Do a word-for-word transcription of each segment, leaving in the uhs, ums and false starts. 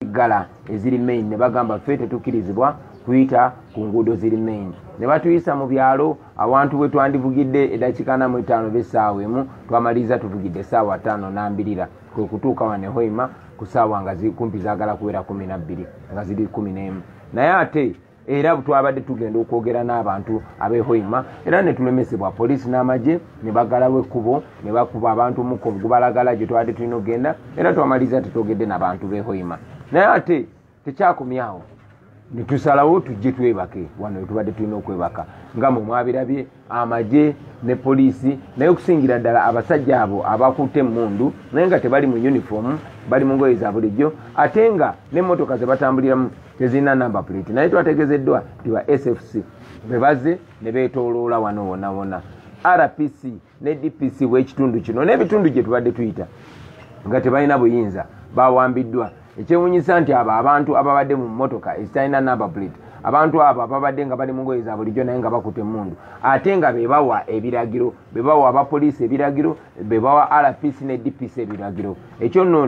eggala eziri main ne bagamba ffe tetukkirizibwa kuyita ku nguudo ziri main ne batuyisa mu byalo awantu bwe twandivugidde eddakiika ana mu etaano b'essaawa emu twamaliriza tuvugidde essaawa ttaano n'ambirira kwe kutuuka wano e Hoima ku ssaawa nga kumpi zaagala kuwera kumi na bbiri nga ziri kumi n'emu naye ate era twabadde tugenda okwogera n'abantu ab'e Hoima era ne tulemesebwa poliisi n'amagye ne bagalawo ekkubo ne bakuba abantu muko gubalagala gye twabadde tulina okgenda era twamaliriza tetwogedde n'abantu b'e Hoima naye ate tekyakomyawo ne tusalawo tujje twebake wano tubadde tulina okwebaka nga mwe mwabirabye amagye ne poliisi naye okusingira ddala abasajja abo abakutte emmundu naye nga tebali mu uniform bali mu ngoye za bulijjo ate nga n'emmotoka ze batambuliramu tezirina number plate naye twategezeddwa ti ba S F C be bazze ne beetooloola wano wonna wonna R P C ne D P C w'ekitundu kino n'ebitundu gye tubadde tuyita nga tebalina buyinza bawambiddwa ekyewuunyisa nti abo abantu ababadde mu mmotoka ezitalina number plate abantu abo ababadde nga bali mu ngoye za bulijjo naye nga bakutte emmundu ate nga bebawa ebiragiro bebawa abapoliisi ebiragiro bebawa R P C ne D P C ebiragiro ekyo nno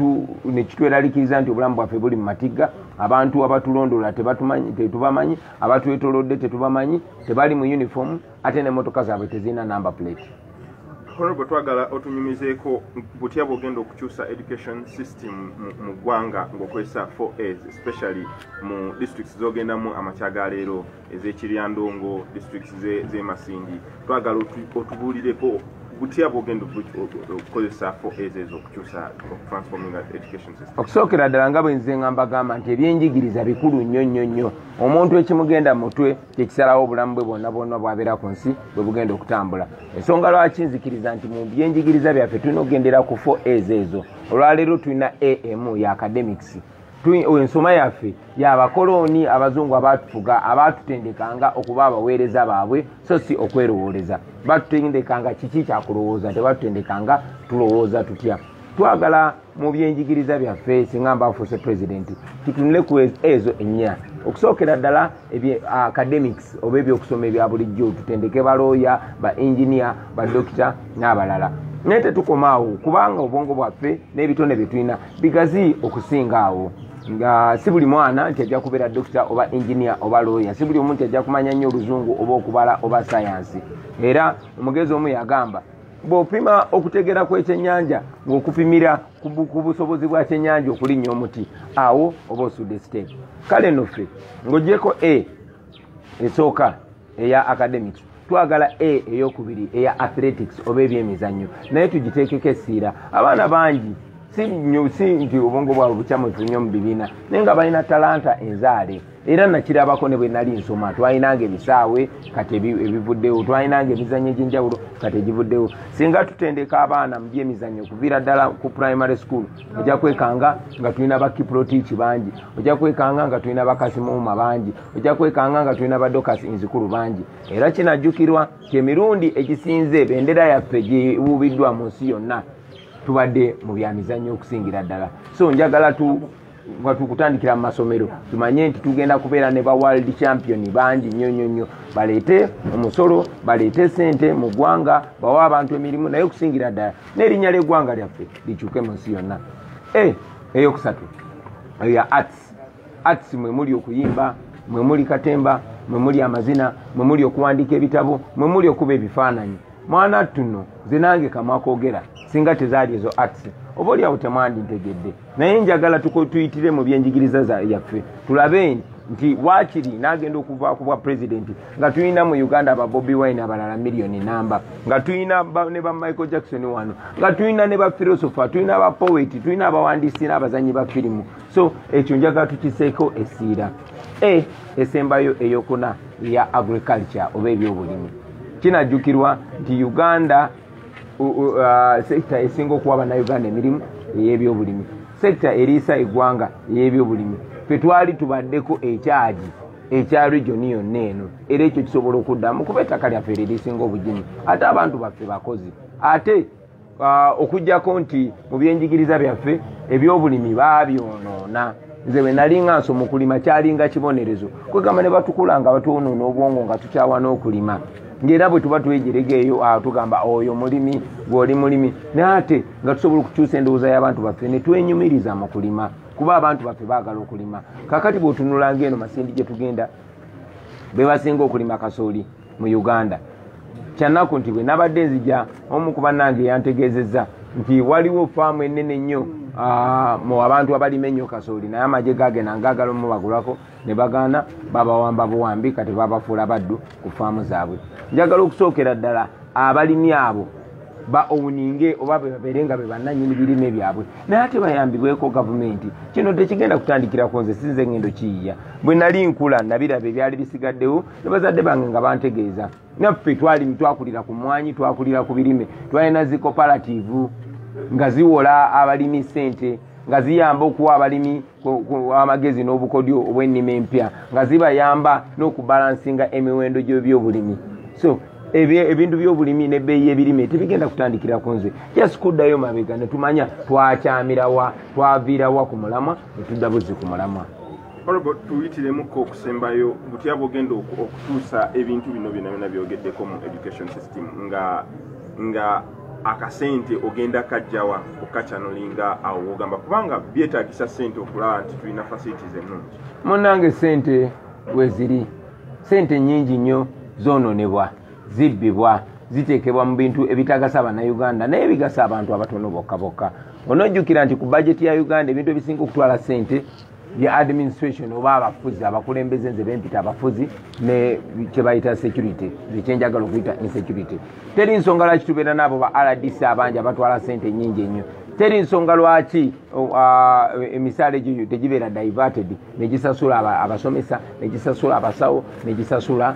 ne kitweraliikiriza nti obulamu bwaffe buli mu matigga abantu abatulondoola tetubamanyi abatwetoolodde tetubamanyi tebali mu uniform ate n'emmotoka zaabwe tezirina number plate. Honorable twagala otunyumizeeko butya bwogenda okukyusa education system mu ggwanga ng'okozesa four A's especially mu districts z'ogendamu amakya ga leero ez'Ekiryandongo districts z'e Masindi twagala otubuulireko butya bwogenda okukozesa four A's ez'okukyusa transforming education system. Okusookera ddala nga bwe nze nga mbagamba nti ebyenjigiriza bikulu nnyo nnyo nnyo omuntu ekimugenda mu mutwe tekisalawo obulamu bwe bwonna bwonna bwabeera ku nsi bwe bugenda okutambula ensonga lwaki nzikiriza nti mu byenjigiriza byaffe tulina okugendera ku four A's ezo olwaleero tulina A M ya academics ensoma yaffe y'abakolooni abazungu abaatufuga abaatutendekanga okuba abaweereza baabwe so si okwerowooleza baatutendekanga kiki kyakulowooza tebaatutendekanga tulowooza tutya twagala mu byenjigiriza byaffe singa mbafuuse pulezidenti tutunule ku ezo ennya okusookera ddala academics oba ebyokusoma ebya bulijjo tutendeke balooya ba engineer badokita n'abalala naye tetukomaawo kubanga obwongo bwaffe n'ebitone bye tulina bigazi okusinga awo nga si buli mwana nti ajja kubeera dokita oba engineer oba looya si buli omuntu ajja kumanya nnyo oluzungu oba okubala oba sayansi era omugezi omu yagamba bw'opima okutegera kw'ekyennyanja ng'okupimira ku busobozi bwa kyennyanja okulinnya omuti awo oba osudde step kale nno ffe ng'oggyeko A esooka eya academics twagala A eyokubiri eya athletics oba ebyemizannyo naye tugiteekeko essiira abaana bangi si nti obwongo bwabwe bukyamu tunnyo mu bibiina naye nga balina talanta enzaale era nakirabako ne bwe nali nsoma twalinanga ebisaawe kati ebivuddewo twalinanga emizannyo egy'enjawulo kati egivuddewo singa tutendeka abaana mu byemizannyo okuviira ddala ku primary school ojja kwekanga nga tulina bakiprotich bangi ojja kwekanga nga tulina bakasimuuma bangi ojja kwekanga nga tulina badokasi nzikulu bangi era kinajjukirwa kyemirundi egisinze bendera yaffe gyewuubiddwa mu nsi yonna tubadde mu byamizannyo okusingira ddala so njagala tu nga tukutandikira mu masomero tumanye nti tugenda kubeera ne ba world champion bangi nnyo nnyo nnyo baleete omusolo baleete sente mu ggwanga bawa abantu emirimu naye okusingira ddala n'erinnya ly'eggwanga lyaffe likyuke mu nsi yonna e eyokusatu ya arts arts mwe muli okuyimba mwe muli katemba mwe muli amazina mwe muli okuwandiika ebitabo mwe muli okuba ebifaananyi mwana tuno nze nange kamwakoogera singa tezaali ezo arts oba oliawo temwandi ntegedde naye njagala tuyitire mu byenjigiriza yaffe tulabe nti waakiri n'agenda okuva ku bwa pulezidenti nga tulina mu Uganda aba Bobi Wine abalala miliyoni namba nga tulina ne ba Michael Jackson wano nga tulina ne ba philosopher tulina ba poet tulina abawandiisi n'abazanyi ba firimu so ekyo njagala tukiseeko essiira e esembayo eyokuna ya agriculture oba ebyobulimi kinajjukirwa nti Uganda uh, sekita esinga okuwa bannayuganda emirimu ey'ebyobulimi sekita eriisa eggwanga ey'ebyobulimi ffe twali tubaddeko ekyaji ekya regioni yonna eno era ekyo kisobola okuddamu kuba ettaka lyaffe eririsinga obugini ate abantu baffe bakozi ate uh, okuggyako nti mu byenjigiriza byaffe ebyobulimi baabyonoona nze bwe nali nga nsoma okulima kyalinga kibonerezo kwegamba ne batukulanga batwonoona obwongo nga tukyawa n'okulima ngera bwe tuba twejeregeeyo tugamba oyo mulimi gw'oli mulimi naye ate nga tusobola okukyusa endowooza y'abantu baffe ne twenyumiriza mu kulima kuba abantu baffe baagala okulima. Kakati bw'otunula ng'eno Masindi gye tugenda be basinga okulima kasooli mu Uganda. Kyanaku nti bwe nabadde nzija omu ku bannange yantegeezezza nti waliwo faamu ennene nnyo mu abantu abalima ennyo kasooli naye amagye gaagenda ngaagala omubagulako ne bagaana babawamba buwambi kati babafuula baddu ku faamu zaabwe. Njagala okusookera ddala abalimi abo ba owuninge oba bebabeere nga be bannannyini birime byabwe naye ate bayambibweko gavumenti. Kino tekigenda kutandikirako nze sinze ngendo kiyiya. Bwe nali nkula nabiraba ebyali bisigaddewo ne bazadde bange nga bantegeeza. Naffe twali twakulira ku mwanyi twakulira ku birime twalina zi cooperative nga ziwola abalimi ssente nga ziyamba okuwa abalimi amagezi n'obukodyo obw'ennima empya nga zibayamba n'okubalansinga emiwendo gy'ebyobulimi. So ebintu by'obulimi n'ebbeeyi y'ebirime tebigenda kutandikirako nze just kuddayo mabega ne tumanya twakyamirawa twaviirawa ku mulamwa ne tudda buzzi ku mulamwa. Honorable, tuyitiremuko okusembayo butya bwogenda okutuusa ebintu bino byonna byonna byogeddeko mu education system nga nga akasente ogenda kajjawa okukachanolinga awo wogamba kubanga byetaagisa sente okulaba nti tulina facilities ennungi. Munnange sente weziri sente nnyingi nnyo zoononebwa zibbibwa ziteekebwa mu bintu ebitagasa bannayuganda naye bigasa abantu abatono bokka bokka. Onojjukira nti ku budget ya Uganda ebintu ebisinga okutwala sente ya administration oba abafuzi abakulembeze nze bempita abafuzi ne kyebayita security ekyenjagala okuyita insecurity. Teri nsonga lwaki tubeera n'abo ba R D C abangi abatwala sente nnyingi ennyo. Teri nsonga lwaki emisaala egyo tegibeera diverted negisasula abasomesa negisasula abasawo negisasula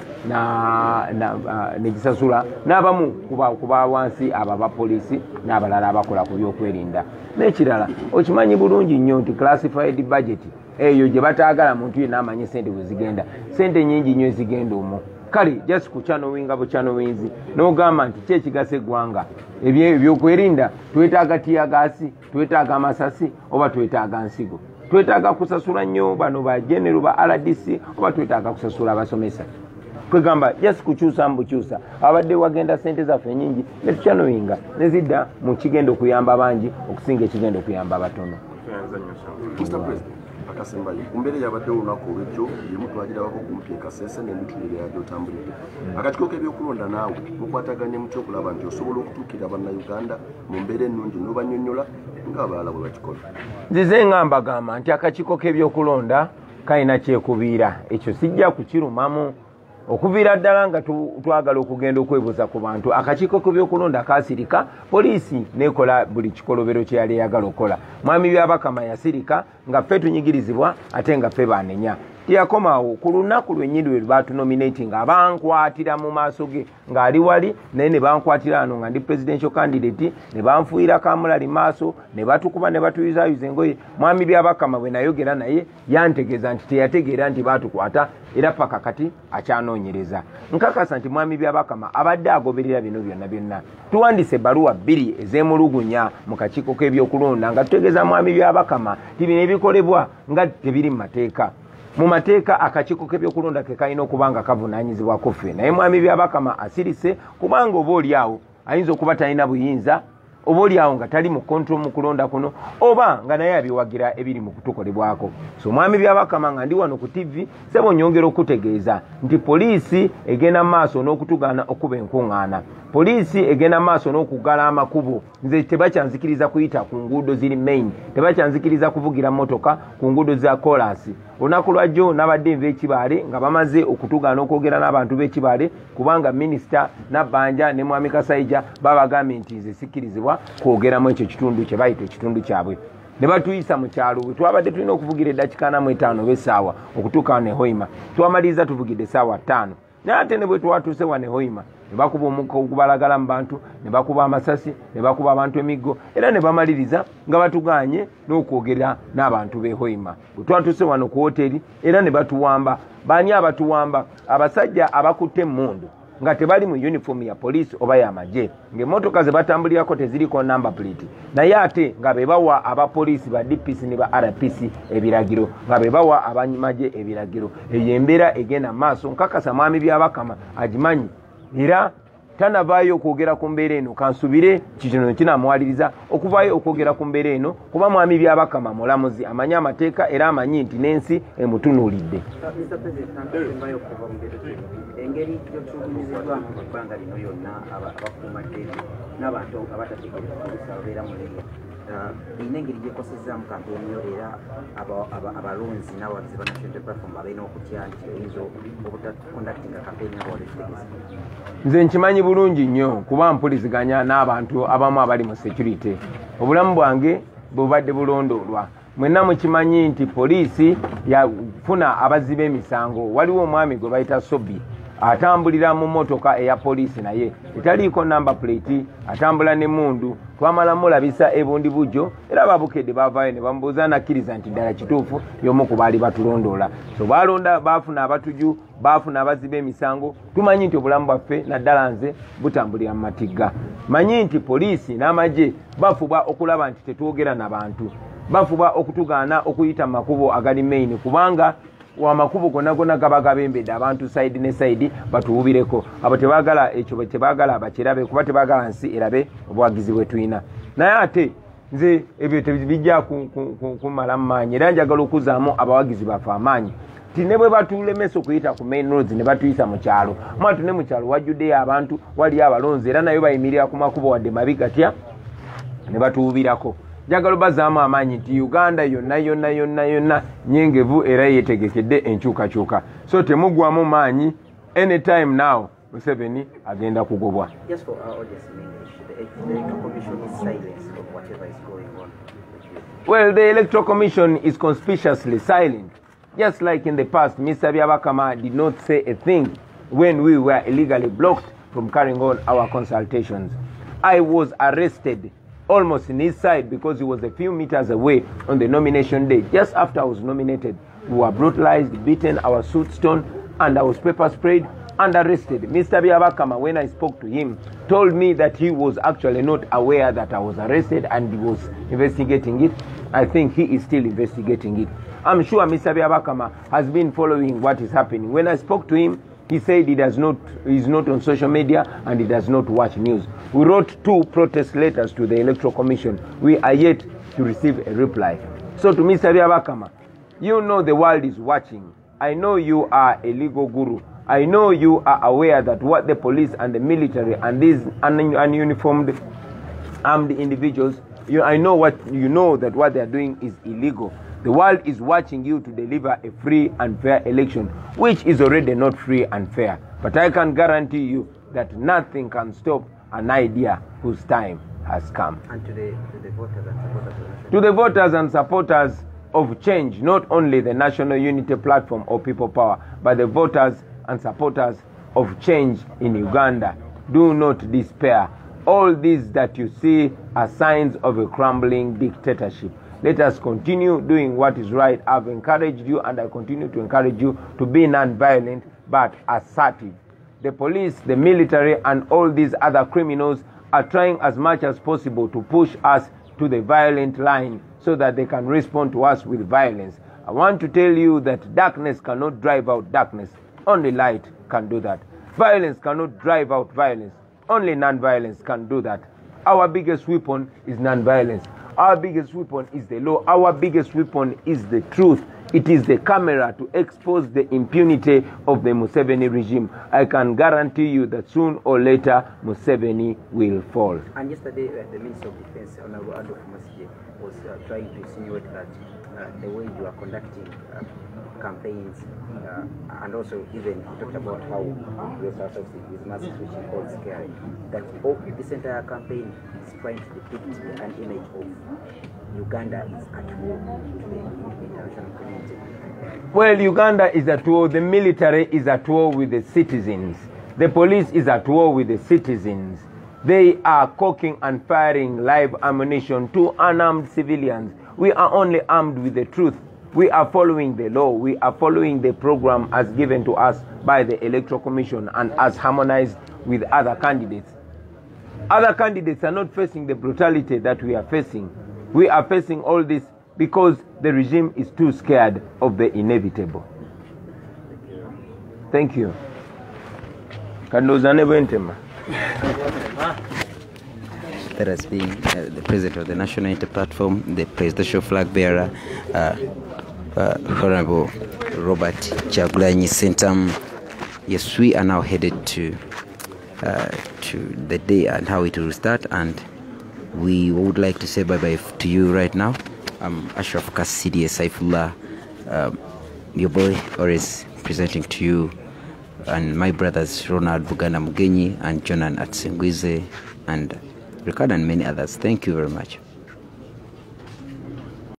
negisasula n'abamu kuba wansi abo abapoliisi n'abalala abakola ku byokwerinda. N'ekirala okimanyi bulungi nnyo nti classified budget eyo gye bataagala muntu yenna amanyi sente bwe zigenda. Sente nnyingi nnyo ezigenda omwo. Kale just kuchanowinga buchanowinzi n'ogamba nti ki ekigasa eggwanga ebyokwerinda twetaaga tiyagaasi twetaaga amasasi oba twetaaga nsigo. Twetaaga kusasula nnyo bano ba genero ba R D C oba twetaaga kusasula abasomesa. Kwegamba just kukyusa mbukyusa abadde wagenda sente zaffe nnyingi ne tuchanowinga ne zidda mu kigenda okuyamba bangi okusinga ekigenda okuyamba abatono. Mister President, akasembayo kumbere yabadde olunaku olw'ejjo yemu twagirabako kumpi ekasese n'emitulire yagyo otambulidde akatiko k'ebyokulonda naawe mukwataganye mu kyokulaba nti osobola okutuukira bannayuganda mu mbeera ennungi n'obanyonnyola ng'abalala bwe bakikola. Nzize nga mbagamba nti akakiiko k'ebyokulonda kalina kyekubiira ekyo sijja kukirumamu okuviira ddala nga twagala okugenda okwebuuza ku bantu. Akakiiko k'ebyokulonda kasirika poliisi nekola buli kikolobero kye yali eyagala okukola. Mwami Byabakama yasirika nga ffe tunyigirizibwa ate nga ffe banenya. Tiyakomaawo ku lunaku lwennyini lwe baatunominating abankwatira mu maaso ge ng'ali wali naye ne bankwatira ano nga ndi presidential candidate ne banfuuyira kamulali maaso ne batukuba ne batuyuzayuza engoye. Mwami Byabakama bwe nayogera naye yantegeeza nti teyategeera nti baatukwata era paka kati akyanoonyereza. Nkakasa nti Mwami Byabakama abadde agoberera bino byonna byonna. Tuwandise ebbaluwa bbiri ez'emulugunya mu kakiiko k'ebyokulonda nga tutegeeza Mwami Byabakama ti bino ebikolebwa nga tebiri mu mateeka. Mu mateeka akakiiko k'ebyokulonda ke kalina okuba nga kavunaanyizibwako ffe naye Mwami Byabakama asirise kubanga oba oli awo ayinza okuba talina buyinza oba oli awo nga tali mu control mu kulonda kuno oba nga naye abiwagira ebiri mu kutukolebwako. So Mwami Byabakama nga ndi wano ku T V sebo nyongera okutegeeza nti poliisi egenda maaso n'okutugaana okuba enkuŋŋaana. Poliisi egenda maaso n'okugala amakubo. Nze tebakyanzikiriza kuyita ku nguudo ziri main, tebakyanzikiriza kuvugira motoka ku nguudo za kolasi. Olunaku lwajjo nabadde nva ekibaale nga bamaze okutugaana okwogera n'abantu b'ekibaale kubanga minisita Nabbanja ne Mwami Kasaija babagambye nti nze sikkirizibwa kwogeramu ekyo kitundu kye bayita ekitundu kyabwe. Ne batuyisa mu kyalo bwe twabadde tulina okuvugira eddakiika ana mu etaano b'essaawa okutuuka ne Hoima twamaliriza tuvugidde essaawa ttaano. Naye ate ne bwe twatuuse wa ne Hoima ne bakuba omukka ogubalagala mu bantu ne bakuba amasasi ne bakuba abantu emiggo era ne bamaliriza nga batuganye n'okwogera n'abantu b'e Hoima. Bwe twatuuse wano ku woteri era ne batuwamba. Baani abatuwamba? Abasajja abakutte emmundu nga tebali mu uniform ya police oba ya maje ng'emmotoka ze batambulirako teziriko number plate naye ate nga be bawa abapoliisi ba D P C ne ba R P C ebiragiro nga be bawa abamaje ebiragiro. Eyo embeera egenda maaso nkakasa Mwami Byabakama agimanyi era tanavaayo okwogera ku mbeera eno kansubire kikino kinamwaliriza okuvaayo okwogera ku mbeera eno kuba mwami Byabakama mulamuzi amanyi amateeka era amanyi nti n'ensi emutunuulidde. Engeri gy'otubuuliziddwamu mu bbanga lino yonna abakuumaddembe n'abantu abatategeera poliisi ababeera mu leeya erina engeri gyekosezaamu kampeyini yo era abalonzi n'abawagizi ba National Unity Platform abalina okutya nti oyinza obutakondakitinga kampeyini abo walekitegeza. Nze nkimanyi bulungi nnyo kuba mpuliziganya n'abantu abamu abali mu security. Obulamu bwange bubadde bulondoolwa. Mwenna mukimanyi nti poliisi yafuna abazzi b'emisango. Waliwo omwami gwe bayita Sobi atambulira mu motoka eya poliisi naye etaliiko namba plate, atambula n'emmundu. Twamala mulabisa ebundi bujjo era babukedde bavaayo ne bamubuuza nakkiriza nti ddala kituufu y'omu ku baali batulondoola. So balonda baafuna abatuju, baafuna abazzi b'emisango. Tumanyi nti obulamu bwaffe naddala nze butambulira mu matigga. Manyi nti poliisi n'amagye bafuba okulaba nti tetwogera n'abantu, bafuba okutugaana okuyita mu makubo agali main kubanga wamakubo gonna gonna gaba gabembedde abantu side ne side batuwubireko. Abo tebaagala ekyo tebaagala abakirabe kuba tebaagala nsi erabe obwagizi bwe tuyina. Naye ate nze ebyo tebijja kumala mu maanyi era njagala okuzaamu abawagizi baffe amaanyi ti ne bwe batulemesa okuyita ku main roads ne batuyisa mu kyalo mwatu ne mu kyalo wajjuddeyo abantu waliyo abalonzi era nayo bayimirira ku makubo wadde mabi gatya ne batuwubirako. Njagala bazaamu amaanyi nti Uganda yonna yonna yonna yonna nyengevu era yeetegekedde enkyukakyuka. So temugwamu maanyi. Anytime now Museveni agenda kugobwa. Just for our audience in English, the Electoral Commission is silent of whatever is going on. Well, the Electoral Commission is conspicuously silent. Just like in the past, Mister Byabakama did not say a thing when we were illegally blocked from carrying on our consultations. I was arrested almost in his side because he was a few meters away on the nomination day. Just after I was nominated, we were brutalized, beaten, our suits torn, and I was pepper sprayed and arrested. Mister Byabakama, when I spoke to him, told me that he was actually not aware that I was arrested and he was investigating it. I think he is still investigating it. I'm sure Mister Byabakama has been following what is happening. When I spoke to him, he said he does not, he's not on social media and he does not watch news. We wrote two protest letters to the Electoral Commission. We are yet to receive a reply. So to Mister Byabakama, you know the world is watching. I know you are a legal guru. I know you are aware that what the police and the military and these un ununiformed armed individuals, you, I know what you know that what they are doing is illegal. The world is watching you to deliver a free and fair election, which is already not free and fair. But I can guarantee you that nothing can stop an idea whose time has come. And to the, to the voters and supporters of To the voters and supporters of change, not only the National Unity Platform or People Power, but the voters and supporters of change in Uganda, do not despair. All these that you see are signs of a crumbling dictatorship. Let us continue doing what is right. I've encouraged you and I continue to encourage you to be non-violent but assertive. The police, the military and all these other criminals are trying as much as possible to push us to the violent line so that they can respond to us with violence. I want to tell you that darkness cannot drive out darkness. Only light can do that. Violence cannot drive out violence. Only non-violence can do that. Our biggest weapon is non-violence. Our biggest weapon is the law. Our biggest weapon is the truth. It is the camera to expose the impunity of the Museveni regime. I can guarantee you that soon or later Museveni will fall. And yesterday, uh, the Minister of Defense, Honorable Adolf Masije, was uh, trying to insinuate that uh, the way you are conducting uh, campaigns, uh, and also even he talked about how U S ourselves with masses, which he called scary, that oh, this entire campaign is trying to depict an image of Uganda is at war to the international community. Well, Uganda is at war, the military is at war with the citizens, the police is at war with the citizens. They are cocking and firing live ammunition to unarmed civilians. We are only armed with the truth. We are following the law. We are following the program as given to us by the Electoral Commission and as harmonized with other candidates. Other candidates are not facing the brutality that we are facing. We are facing all this because the regime is too scared of the inevitable. Thank you. Thank you. That has been uh, the president of the National Unity Platform, the presidential flag bearer, uh, uh, Honorable Robert Kyagulanyi Ssentamu. Yes, we are now headed to uh, to the day and how it will start, and we would like to say bye-bye to you right now. I'm Ashraf Kassidi Saifullah, um, your boy, always presenting to you, and my brothers Ronald Bugana Mugenyi and Jonan Atsengwize and Ricardo and many others. Thank you very much.